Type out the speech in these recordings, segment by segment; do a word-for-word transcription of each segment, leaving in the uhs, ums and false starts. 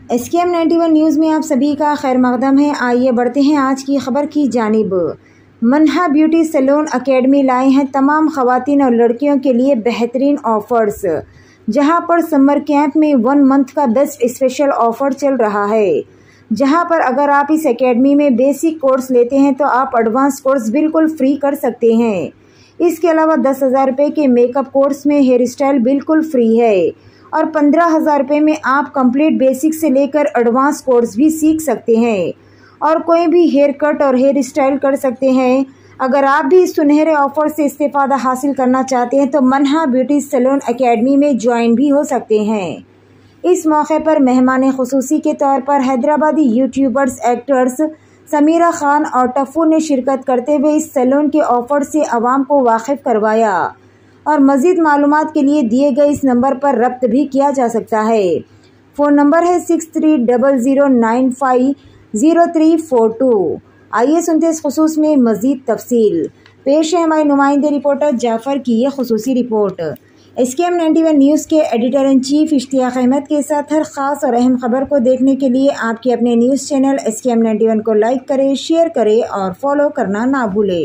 S K M ninety one news में आप सभी का खैर मकदम है। आइए बढ़ते हैं आज की खबर की जानिब। मन्हा ब्यूटी सैलून एकेडमी लाए हैं तमाम ख़वातीन और लड़कियों के लिए बेहतरीन ऑफ़र्स, जहां पर समर कैंप में वन मंथ का बेस्ट स्पेशल ऑफ़र चल रहा है। जहां पर अगर आप इस एकेडमी में बेसिक कोर्स लेते हैं तो आप एडवांस कोर्स बिल्कुल फ्री कर सकते हैं। इसके अलावा दस हज़ार रुपये के मेकअप कोर्स में हेयर स्टाइल बिल्कुल फ्री है और पंद्रह हज़ार रुपये में आप कंप्लीट बेसिक से लेकर एडवांस कोर्स भी सीख सकते हैं और कोई भी हेयर कट और हेयर स्टाइल कर सकते हैं। अगर आप भी इस सुनहरे ऑफर से इस्तेफादा हासिल करना चाहते हैं तो मन्हा ब्यूटी सैलून एकेडमी में ज्वाइन भी हो सकते हैं। इस मौके पर मेहमान खुसूसी के तौर पर हैदराबादी यूट्यूबर्स एक्टर्स समीरा खान और टप्पू ने शिरकत करते हुए इस सैलून के ऑफर से आवाम को वाकिफ करवाया और मज़ीद मालूमात के लिए दिए गए इस नंबर पर रब्त भी किया जा सकता है। फ़ोन नंबर है six three double zero nine five zero three four two. आइए सुनते इस खुसूस में मज़ीद तफसील। पेश है हमारे नुमाइंदे रिपोर्टर जाफ़र की ये खुसूसी report. S K M ninety one news के editor in chief Ishtiaq Ahmed के साथ हर ख़ास और अहम खबर को देखने के लिए आपके अपने news channel S K M ninety one को लाइक करें, शेयर करें और फॉलो करना ना भूलें।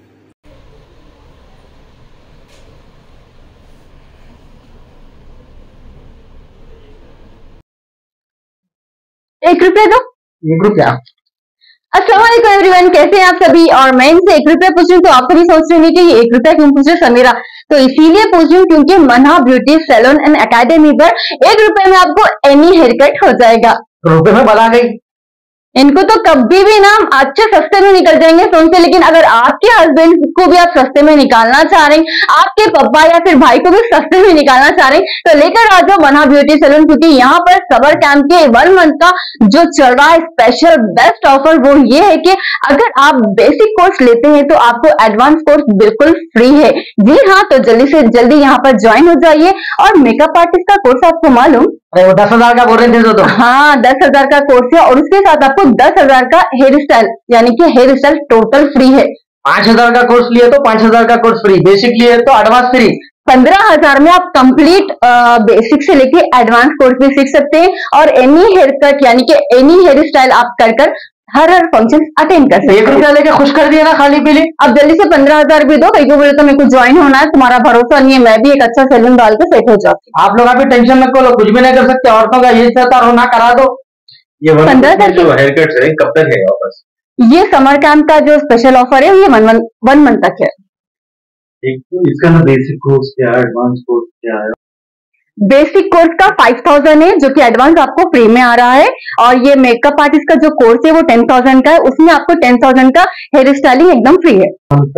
एक रुपया दो। एक रुपया। अस्सलाम वालेकुम एवरीवन, कैसे हैं आप सभी। और मैं इनसे एक रुपया पूछ रही हूँ तो आप सभी सोच रहे हैं कि ये एक रुपया क्यों पूछ रहे समीरा, तो इसीलिए पूछ रही हूँ क्योंकि मन्हा ब्यूटी सैलून एंड एकेडमी पर एक रुपए में आपको एनी हेयर कट हो जाएगा। रुपए में बना गई इनको तो कभी भी ना अच्छे सस्ते में निकल जाएंगे फोन से, लेकिन अगर आपके हस्बैंड को भी आप सस्ते में निकालना चाह रहे हैं, आपके पापा या फिर भाई को भी सस्ते में निकालना चाह रहे हैं तो लेकर आ जाओ मन्हा ब्यूटी सैलून, क्योंकि यहाँ पर समर कैंप के वन मंथ का जो चल रहा है स्पेशल बेस्ट ऑफर वो ये है कि अगर आप बेसिक कोर्स लेते हैं तो आपको एडवांस कोर्स बिल्कुल फ्री है। जी हाँ, तो जल्दी से जल्दी यहाँ पर ज्वाइन हो जाइए। और मेकअप आर्टिस्ट का कोर्स आपको मालूम, अरे वो दस हजार का बोल रहे थे तो, हाँ दस हजार का कोर्स है और उसके साथ आपको दस हजार का हेयर स्टाइल यानी कि हेयर स्टाइल टोटल फ्री है। पांच हजार का कोर्स लिए तो पांच हजार का कोर्स फ्री, बेसिक लिए तो एडवांस फ्री। पंद्रह हजार में आप कंप्लीट बेसिक से लेके एडवांस कोर्स भी सीख सकते हैं और एनी हेयर कट यानी कि एनी हेयर स्टाइल आप कर कर हर हर फंक्शन अटेंड कर सकते हैं। एक रुपया लेके खुश कर दिया ना खाली पीली। अब जल्दी से पंद्रह हजार भी दो, कहीं को बोले तो मेरे को ज्वाइन होना है, तुम्हारा भरोसा नहीं है, मैं भी एक अच्छा सैलून डाल के सेट हो जाती हूँ। आप लोग अभी टेंशन मत करो, कुछ भी नहीं कर सकते, औरतों का ये चाहता होना करा दो। ये पंद्रह जो हेयर कट है कब तक है वापस? ये समर कैंप का जो स्पेशल ऑफर है ये वन मंथ वन मंथ तक है। एक तो इसका ना बेसिक कोर्स क्या है, एडवांस कोर्स क्या है? बेसिक कोर्स का फाइव थाउजेंड है जो कि एडवांस आपको फ्री में आ रहा है, और ये मेकअप आर्टिस्ट का जो कोर्स है वो टेन थाउजेंड का है, उसमें आपको टेन थाउजेंड का हेयर स्टाइलिंग एकदम फ्री है।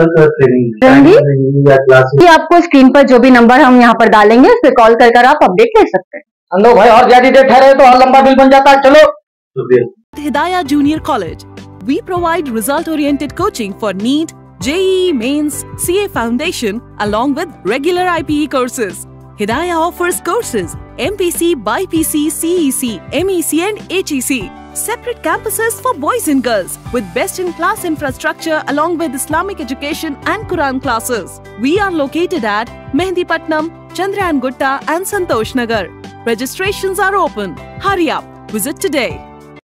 ये आपको स्क्रीन पर जो भी नंबर हम यहाँ पर डालेंगे उस पर कॉल कर कर आप अपडेट ले सकते हैं। अंदो भाई और ज्यादा देर ठहरे तो और लंबा बिल बन जाता है। चलो Hidayah Junior College, we provide result-oriented coaching for NEET, J E E Mains, C A Foundation, along with regular I P E courses. Hidayah offers courses M P C, B I P C, C E C, M E C and H E C. Separate campuses for boys and girls with best-in-class infrastructure along with Islamic education and Quran classes. We are located at Mehdipatnam, Chandrayan Gutta and Santosh Nagar. Registrations are open. Hurry up. Visit today.